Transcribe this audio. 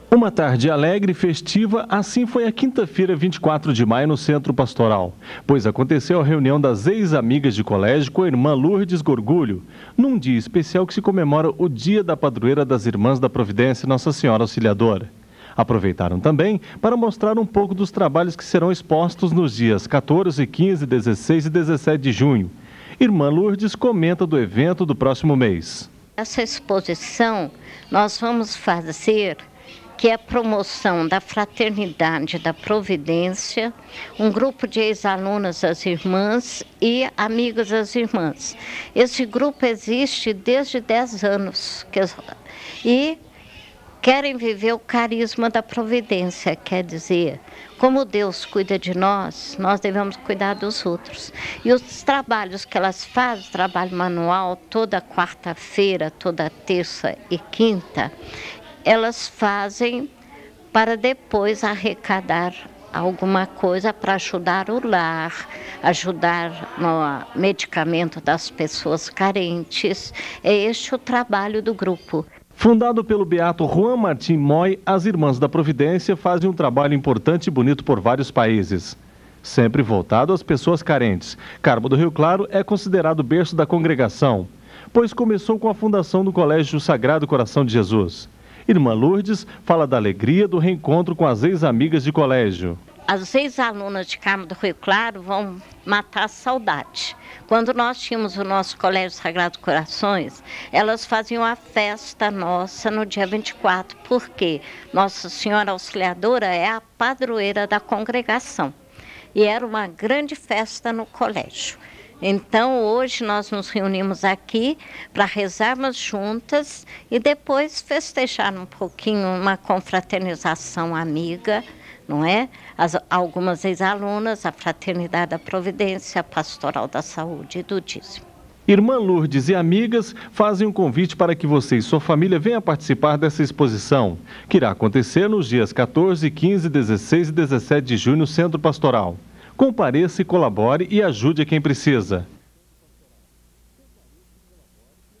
Uma tarde alegre e festiva, assim foi a quinta-feira, 24 de maio, no Centro Pastoral, pois aconteceu a reunião das ex-amigas de colégio com a irmã Lourdes Gorgulho, num dia especial que se comemora o Dia da Padroeira das Irmãs da Providência Nossa Senhora Auxiliadora. Aproveitaram também para mostrar um pouco dos trabalhos que serão expostos nos dias 14, 15, 16 e 17 de junho. Irmã Lourdes comenta do evento do próximo mês. Essa exposição nós vamos fazer, que é a promoção da Fraternidade da Providência, um grupo de ex-alunas das irmãs e amigas das irmãs. Esse grupo existe desde 10 anos e querem viver o carisma da providência, quer dizer, como Deus cuida de nós, nós devemos cuidar dos outros. E os trabalhos que elas fazem, trabalho manual, toda quarta-feira, toda terça e quinta, elas fazem para depois arrecadar alguma coisa para ajudar o lar, ajudar no medicamento das pessoas carentes. É este o trabalho do grupo. Fundado pelo beato Juan Martín Moy, as Irmãs da Providência fazem um trabalho importante e bonito por vários países, sempre voltado às pessoas carentes. Carmo do Rio Claro é considerado o berço da congregação, pois começou com a fundação do Colégio Sagrado Coração de Jesus. Irmã Lourdes fala da alegria do reencontro com as ex-amigas de colégio. As ex-alunas de Carmo do Rio Claro vão matar a saudade. Quando nós tínhamos o nosso Colégio Sagrado Corações, elas faziam a festa nossa no dia 24, porque Nossa Senhora Auxiliadora é a padroeira da congregação. E era uma grande festa no colégio. Então, hoje nós nos reunimos aqui para rezarmos juntas e depois festejar um pouquinho, uma confraternização amiga, não é? Algumas ex-alunas, a Fraternidade da Providência, a Pastoral da Saúde e do Dízimo. Irmã Lourdes e amigas fazem um convite para que você e sua família venham participar dessa exposição, que irá acontecer nos dias 14, 15, 16 e 17 de junho no Centro Pastoral. Compareça e colabore e ajude a quem precisa.